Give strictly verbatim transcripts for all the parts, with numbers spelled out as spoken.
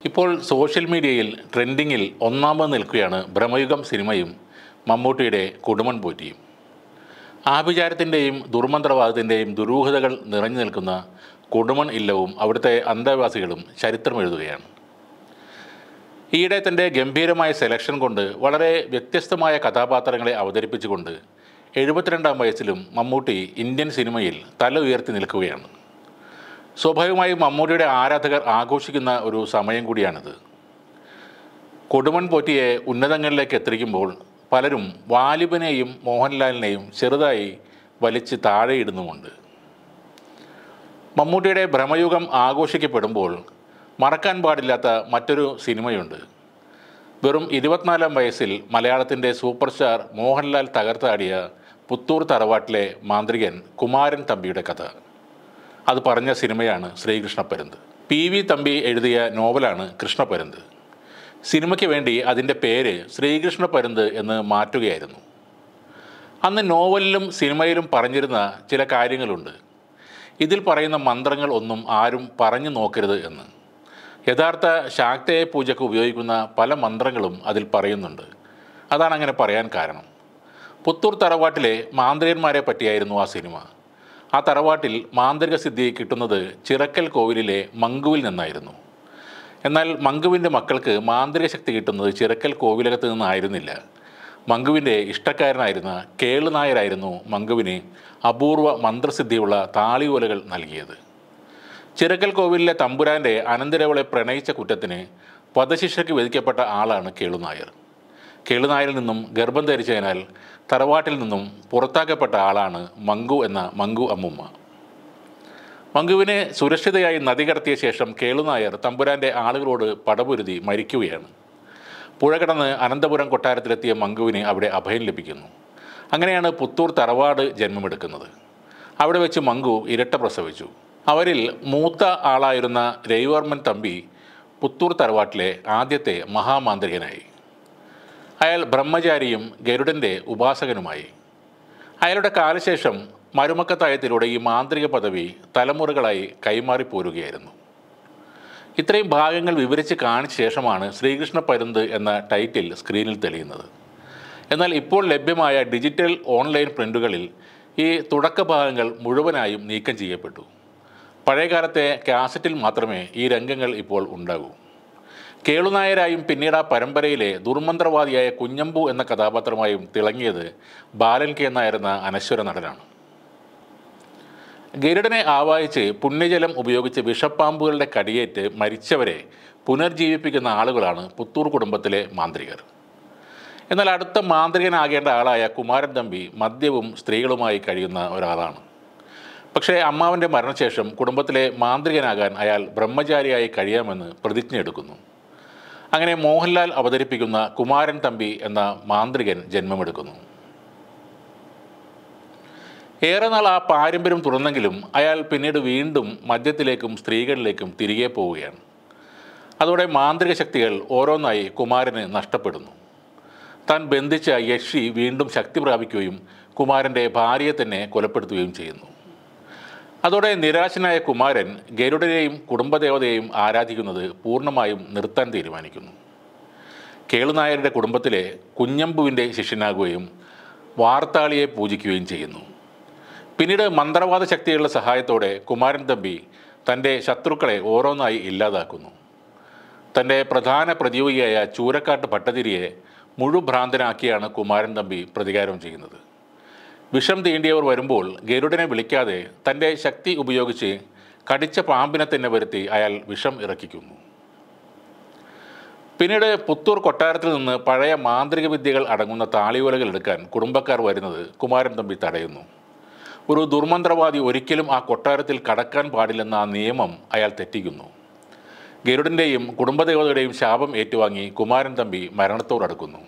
ഇപ്പോൾ സോഷ്യൽ മീഡിയയിൽ ട്രെൻഡിങ്ങിൽ ഒന്നാമത് നിൽക്കുകയാണ് ഭ്രമയുഗം സിനിമയും മമ്മൂട്ടിയുടെ കുടുംബൻ പോറ്റിയും. ആഭിചാരത്തിൻ്റെയും ദുർമന്ത്രവാദത്തിൻ്റെയും ദുരൂഹതകൾ നിറഞ്ഞു നിൽക്കുന്ന കുടുംബൻ ഇല്ലവും അവിടുത്തെ അന്തേവാസികളും ചരിത്രം എഴുതുകയാണ്. ഈയിടെ തൻ്റെ ഗംഭീരമായ സെലക്ഷൻ കൊണ്ട് വളരെ വ്യത്യസ്തമായ കഥാപാത്രങ്ങളെ അവതരിപ്പിച്ചുകൊണ്ട് എഴുപത്തിരണ്ടാം വയസ്സിലും മമ്മൂട്ടി ഇന്ത്യൻ സിനിമയിൽ തല ഉയർത്തി നിൽക്കുകയാണ്. സ്വാഭാവികമായും മമ്മൂട്ടിയുടെ ആരാധകർ ആഘോഷിക്കുന്ന ഒരു സമയം കൂടിയാണിത്. കൊടുമൺ പോറ്റിയെ ഉന്നതങ്ങളിലേക്ക് എത്തിക്കുമ്പോൾ പലരും വാലിബനെയും മോഹൻലാലിനെയും ചെറുതായി വലിച്ച് താഴെയിടുന്നുമുണ്ട്. മമ്മൂട്ടിയുടെ ഭ്രമയുഗം ആഘോഷിക്കപ്പെടുമ്പോൾ മറക്കാൻ പാടില്ലാത്ത മറ്റൊരു സിനിമയുണ്ട്. വെറും ഇരുപത്തിനാലാം വയസ്സിൽ മലയാളത്തിൻ്റെ സൂപ്പർ സ്റ്റാർ മോഹൻലാൽ തകർത്താടിയ പുത്തൂർ തറവാട്ടിലെ മാന്ത്രികൻ കുമാരൻ തമ്പിയുടെ കഥ. അത് പറഞ്ഞ സിനിമയാണ് ശ്രീകൃഷ്ണപരുന്ത്. പി വി തമ്പി എഴുതിയ നോവലാണ് കൃഷ്ണപരുന്ത്. സിനിമയ്ക്ക് വേണ്ടി അതിൻ്റെ പേര് ശ്രീകൃഷ്ണപരുന്ത് എന്ന് മാറ്റുകയായിരുന്നു. അന്ന് നോവലിലും സിനിമയിലും പറഞ്ഞിരുന്ന ചില കാര്യങ്ങളുണ്ട്. ഇതിൽ പറയുന്ന മന്ത്രങ്ങൾ ഒന്നും ആരും പറഞ്ഞു നോക്കരുത് എന്ന്. യഥാർത്ഥ ശാക്തേയ പൂജയ്ക്ക് ഉപയോഗിക്കുന്ന പല മന്ത്രങ്ങളും അതിൽ പറയുന്നുണ്ട്. അതാണ് അങ്ങനെ പറയാൻ കാരണം. പുത്തൂർ തറവാട്ടിലെ മാന്ത്രികന്മാരെ പറ്റിയായിരുന്നു ആ സിനിമ. ആ തറവാട്ടിൽ മാന്ത്രിക സിദ്ധി കിട്ടുന്നത് ചിറക്കൽ കോവിലിലെ മങ്കുവിൽ നിന്നായിരുന്നു. എന്നാൽ മങ്കുവിൻ്റെ മക്കൾക്ക് മാന്ത്രിക ശക്തി കിട്ടുന്നത് ചിറക്കൽ കോവിലകത്ത് നിന്നായിരുന്നില്ല. മങ്കുവിൻ്റെ ഇഷ്ടക്കാരനായിരുന്ന കേളുനായരായിരുന്നു മങ്കുവിന് അപൂർവ മന്ത്രസിദ്ധിയുള്ള താളിയോലകൾ നൽകിയത്. ചിറക്കൽ കോവിലിലെ തമ്പുരാൻ്റെ അനന്തരവളെ പ്രണയിച്ച കുറ്റത്തിന് വധശിക്ഷയ്ക്ക് വിധിക്കപ്പെട്ട ആളാണ് കേളുനായർ. കേളുനായരിൽ നിന്നും ഗർഭം ധരിച്ചതിനാൽ തറവാട്ടിൽ നിന്നും പുറത്താക്കപ്പെട്ട ആളാണ് മങ്കു എന്ന മങ്കു അമ്മുമ്മ. മങ്കുവിനെ സുരക്ഷിതയായി നദി കടത്തിയ ശേഷം കേളുനായർ തമ്പുരാൻ്റെ ആളുകളോട് പടപൊരുതി മരിക്കുകയാണ്. പുഴ കടന്ന് അനന്തപുരം കൊട്ടാരത്തിലെത്തിയ മങ്കുവിന് അവിടെ അഭയം ലഭിക്കുന്നു. അങ്ങനെയാണ് പുത്തൂർ തറവാട് ജന്മമെടുക്കുന്നത്. അവിടെ വെച്ച് മങ്കു ഇരട്ട പ്രസവിച്ചു. അവരിൽ മൂത്ത ആളായിരുന്ന രവിവർമ്മൻ തമ്പി പുത്തൂർ തറവാട്ടിലെ ആദ്യത്തെ മഹാമാന്ത്രികനായി. അയാൾ ബ്രഹ്മചാരിയും ഗരുഡൻ്റെ ഉപാസകനുമായി. അയാളുടെ കാലശേഷം മരുമക്കത്തായത്തിലൂടെ ഈ മാന്ത്രിക പദവി തലമുറകളായി കൈമാറിപ്പോരുകയായിരുന്നു. ഇത്രയും ഭാഗങ്ങൾ വിവരിച്ച് കാണിച്ച ശേഷമാണ് ശ്രീകൃഷ്ണപരുന്ത് എന്ന ടൈറ്റിൽ സ്ക്രീനിൽ തെളിയുന്നത്. എന്നാൽ ഇപ്പോൾ ലഭ്യമായ ഡിജിറ്റൽ ഓൺലൈൻ പ്രിൻ്റുകളിൽ ഈ തുടക്ക ഭാഗങ്ങൾ മുഴുവനായും നീക്കം ചെയ്യപ്പെട്ടു. പഴയകാലത്തെ കാസറ്റിൽ മാത്രമേ ഈ രംഗങ്ങൾ ഇപ്പോൾ ഉണ്ടാകൂ. കേളുനായരായും പിന്നീട് ആ പരമ്പരയിലെ ദുർമന്ത്രവാദിയായ കുഞ്ഞമ്പു എന്ന കഥാപാത്രമായും തിളങ്ങിയത് ബാലൻ കെ നായരെന്ന അനശ്വര നടനാണ്. ഗരുഡനെ ആവാഹിച്ച് പുണ്യജലം ഉപയോഗിച്ച് വിഷപ്പാമ്പുകളുടെ കടിയേറ്റ് മരിച്ചവരെ പുനർജീവിപ്പിക്കുന്ന ആളുകളാണ് പുത്തൂർ കുടുംബത്തിലെ മാന്ത്രികർ. എന്നാൽ അടുത്ത മാന്ത്രികനാകേണ്ട ആളായ കുമാരൻ തമ്പി മദ്യവും സ്ത്രീകളുമായി കഴിയുന്ന ഒരാളാണ്. പക്ഷേ അമ്മാവൻ്റെ മരണശേഷം കുടുംബത്തിലെ മാന്ത്രികനാകാൻ അയാൾ ബ്രഹ്മചാരിയായി കഴിയാമെന്ന് പ്രതിജ്ഞ എടുക്കുന്നു. അങ്ങനെ മോഹൻലാൽ അവതരിപ്പിക്കുന്ന കുമാരൻ തമ്പി എന്ന മാന്ത്രികൻ ജന്മമെടുക്കുന്നു. ഏറെ നാൾ ആ പാരമ്പര്യം തുടർന്നെങ്കിലും അയാൾ പിന്നീട് വീണ്ടും മദ്യത്തിലേക്കും സ്ത്രീകളിലേക്കും തിരികെ പോവുകയാണ്. അതോടെ മാന്ത്രിക ശക്തികൾ ഓരോന്നായി കുമാരന് നഷ്ടപ്പെടുന്നു. താൻ ബന്ധിച്ച യക്ഷി വീണ്ടും ശക്തി പ്രാപിക്കുകയും കുമാരൻ്റെ ഭാര്യയെ തന്നെ കൊലപ്പെടുത്തുകയും ചെയ്യുന്നു. അതോടെ നിരാശനായ കുമാരൻ ഗരുഡനെയും കുടുംബദേവതയെയും ആരാധിക്കുന്നത് പൂർണ്ണമായും നിർത്താൻ തീരുമാനിക്കുന്നു. കേളുനായരുടെ കുടുംബത്തിലെ കുഞ്ഞമ്പുവിൻ്റെ ശിഷ്യനാകുകയും വാർത്താളിയെ പൂജിക്കുകയും ചെയ്യുന്നു. പിന്നീട് മന്ത്രവാദ ശക്തികളുടെ സഹായത്തോടെ കുമാരൻ തമ്പി തൻ്റെ ശത്രുക്കളെ ഓരോന്നായി ഇല്ലാതാക്കുന്നു. തൻ്റെ പ്രധാന പ്രതിയോഗിയായ ചൂരക്കാട്ട് ഭട്ടതിരിയെ മുഴുഭ്രാന്തനാക്കിയാണ് കുമാരൻ തമ്പി പ്രതികാരം ചെയ്യുന്നത്. വിഷം തീണ്ടിയവർ വരുമ്പോൾ ഗരുഡനെ വിളിക്കാതെ തൻ്റെ ശക്തി ഉപയോഗിച്ച് കടിച്ച പാമ്പിനെ തന്നെ വരുത്തി അയാൾ വിഷം ഇറക്കിക്കുന്നു. പിന്നീട് പുത്തൂർ കൊട്ടാരത്തിൽ നിന്ന് പഴയ മാന്ത്രിക വിദ്യകൾ അടങ്ങുന്ന താളിയോലകൾ എടുക്കാൻ കുടുംബക്കാർ വരുന്നത് കുമാരൻ തമ്പി തടയുന്നു. ഒരു ദുർമന്ത്രവാദി ഒരിക്കലും ആ കൊട്ടാരത്തിൽ കടക്കാൻ പാടില്ലെന്ന ആ നിയമം അയാൾ തെറ്റിക്കുന്നു. ഗരുഡൻ്റെയും കുടുംബദേവതയുടെയും ശാപം ഏറ്റുവാങ്ങി കുമാരൻ തമ്പി മരണത്തോടടുക്കുന്നു.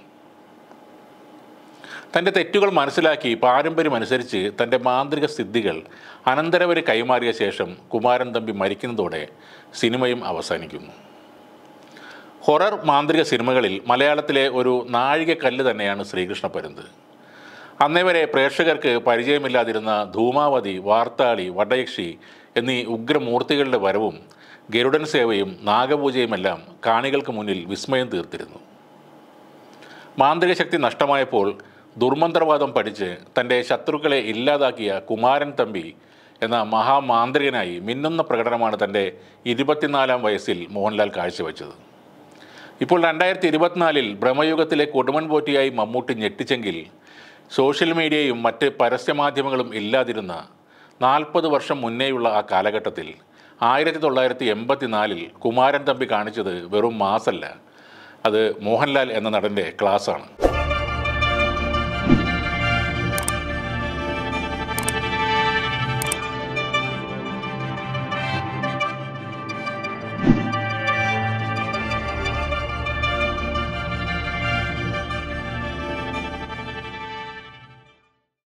തൻ്റെ തെറ്റുകൾ മനസ്സിലാക്കി പാരമ്പര്യമനുസരിച്ച് തൻ്റെ മാന്ത്രിക സിദ്ധികൾ അനന്തരവരെ കൈമാറിയ ശേഷം കുമാരൻ തമ്പി മരിക്കുന്നതോടെ സിനിമയും അവസാനിക്കുന്നു. ഹൊറർ മാന്ത്രിക സിനിമകളിൽ മലയാളത്തിലെ ഒരു നാഴികക്കല്ല് തന്നെയാണ് ശ്രീകൃഷ്ണപരുന്ത്. അന്നേ വരെ പ്രേക്ഷകർക്ക് പരിചയമില്ലാതിരുന്ന ധൂമാവതി, വാർത്താളി, വടയക്ഷി എന്നീ ഉഗ്രമൂർത്തികളുടെ വരവും ഗരുഡൻ സേവയും നാഗപൂജയുമെല്ലാം കാണികൾക്ക് മുന്നിൽ വിസ്മയം തീർത്തിരുന്നു. മാന്ത്രിക ശക്തി നഷ്ടമായപ്പോൾ ദുർമന്ത്രവാദം പഠിച്ച് തൻ്റെ ശത്രുക്കളെ ഇല്ലാതാക്കിയ കുമാരൻ തമ്പി എന്ന മഹാമാന്ത്രികനായി മിന്നുന്ന പ്രകടനമാണ് തൻ്റെ ഇരുപത്തിനാലാം വയസ്സിൽ മോഹൻലാൽ കാഴ്ചവെച്ചത്. ഇപ്പോൾ രണ്ടായിരത്തി ഇരുപത്തിനാലിൽ ബ്രഹ്മയുഗത്തിലെ കൊടുമൺ പോറ്റിയായി മമ്മൂട്ടി ഞെട്ടിച്ചെങ്കിൽ സോഷ്യൽ മീഡിയയും മറ്റ് പരസ്യമാധ്യമങ്ങളും ഇല്ലാതിരുന്ന നാൽപ്പത് വർഷം മുന്നേയുള്ള ആ കാലഘട്ടത്തിൽ ആയിരത്തി തൊള്ളായിരത്തി എൺപത്തി നാലിൽ കുമാരൻ തമ്പി കാണിച്ചത് വെറും മാസല്ല, അത് മോഹൻലാൽ എന്ന നടൻ്റെ ക്ലാസ്സാണ്.